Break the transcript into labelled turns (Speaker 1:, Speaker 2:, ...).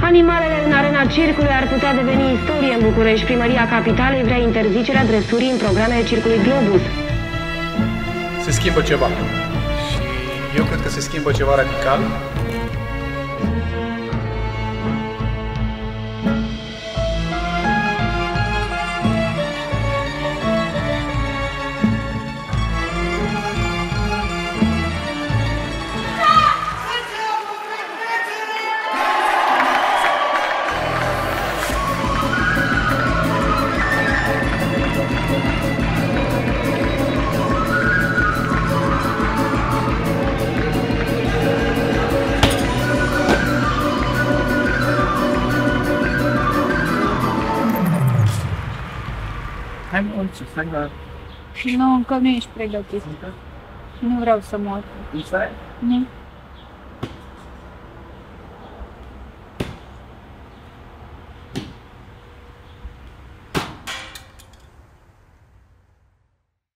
Speaker 1: Animalele în arena circului ar putea deveni istorie în București. Primăria Capitalei vrea interzicerea dresurii în programele Circului Globus.
Speaker 2: Se schimbă ceva. Și eu cred că se schimbă ceva radical.
Speaker 3: Hai mult, stai la...
Speaker 4: Și nu, încă nu ești pregătit. Nu vreau să mor.
Speaker 3: Stai?
Speaker 4: Nu.